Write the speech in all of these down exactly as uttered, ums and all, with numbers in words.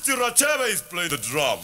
Mister Raphael is playing the drum.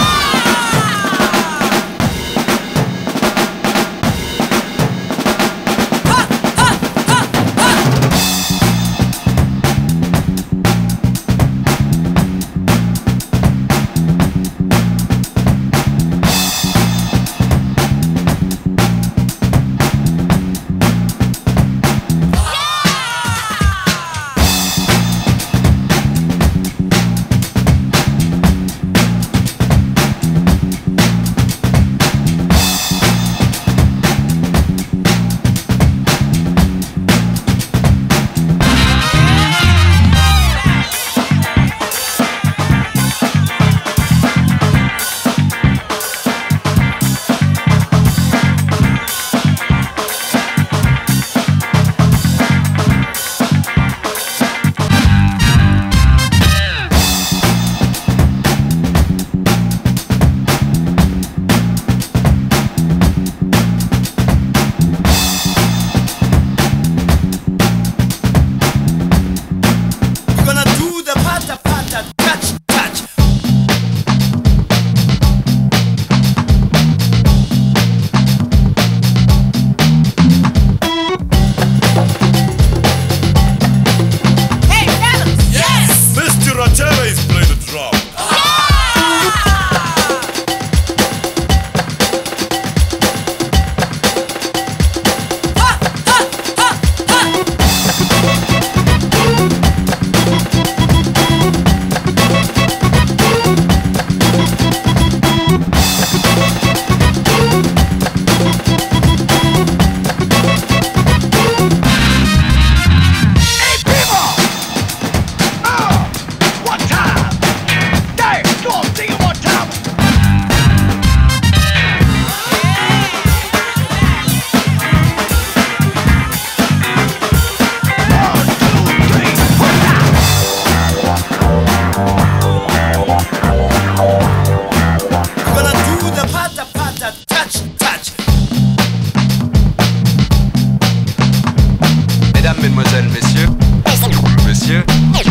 Mesdemoiselles, messieurs, monsieur,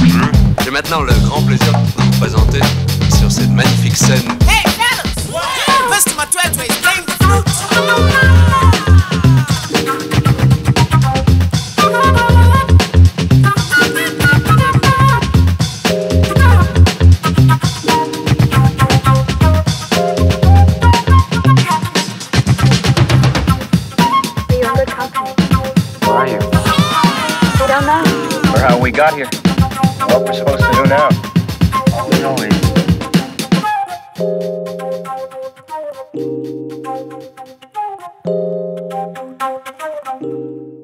j'ai maintenant le grand plaisir de vous présenter sur cette magnifique scène. Hey, fellas! Wow. Mister Matatwe is playing the flute. Or how we got here. What we're supposed to do now. All we know is...